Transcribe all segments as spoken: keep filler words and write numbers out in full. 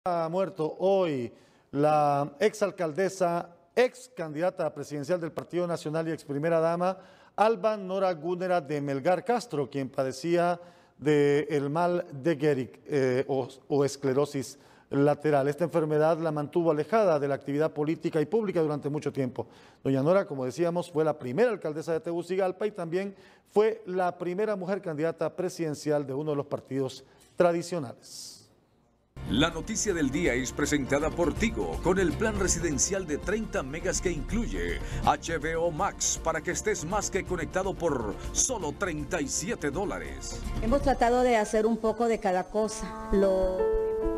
Ha muerto hoy la exalcaldesa, ex candidata presidencial del Partido Nacional y ex primera dama, Alba Nora Gúnera de Melgar Castro, quien padecía del mal de Gehrig eh, o, o esclerosis lateral. Esta enfermedad la mantuvo alejada de la actividad política y pública durante mucho tiempo. Doña Nora, como decíamos, fue la primera alcaldesa de Tegucigalpa y también fue la primera mujer candidata presidencial de uno de los partidos tradicionales. La noticia del día es presentada por Tigo con el plan residencial de treinta megas que incluye H B O Max para que estés más que conectado por solo treinta y siete dólares. Hemos tratado de hacer un poco de cada cosa. Lo...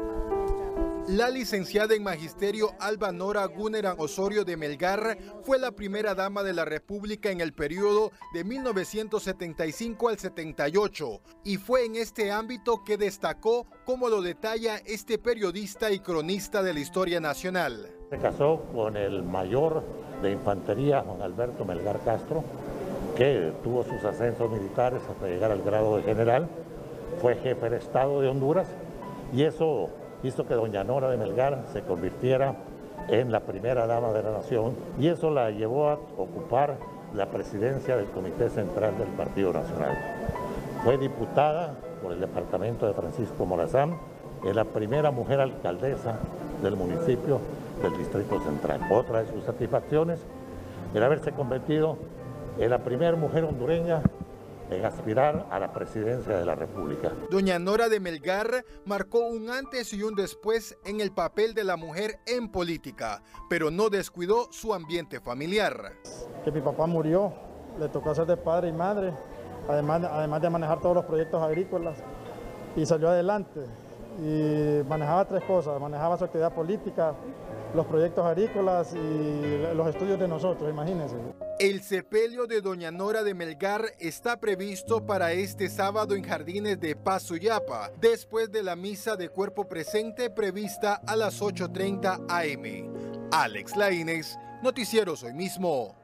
La licenciada en Magisterio Alba Nora Gúnera Osorio de Melgar fue la primera dama de la República en el periodo de mil novecientos setenta y cinco al setenta y ocho y fue en este ámbito que destacó, como lo detalla este periodista y cronista de la historia nacional. Se casó con el mayor de infantería, Juan Alberto Melgar Castro, que tuvo sus ascensos militares hasta llegar al grado de general, fue jefe de Estado de Honduras y eso hizo que doña Nora de Melgar se convirtiera en la primera dama de la nación y eso la llevó a ocupar la presidencia del Comité Central del Partido Nacional. Fue diputada por el departamento de Francisco Morazán, es la primera mujer alcaldesa del municipio del Distrito Central. Otra de sus satisfacciones era haberse convertido en la primera mujer hondureña en aspirar a la presidencia de la República. Doña Nora de Melgar marcó un antes y un después en el papel de la mujer en política, pero no descuidó su ambiente familiar. Que mi papá murió, le tocó ser de padre y madre, además, además de manejar todos los proyectos agrícolas, y salió adelante. Y manejaba tres cosas, manejaba su actividad política, los proyectos agrícolas y los estudios de nosotros, imagínense. El sepelio de doña Nora de Melgar está previsto para este sábado en Jardines de Paz, Suyapa, después de la misa de cuerpo presente prevista a las ocho treinta a eme Alex Laínez, Noticieros Hoy Mismo.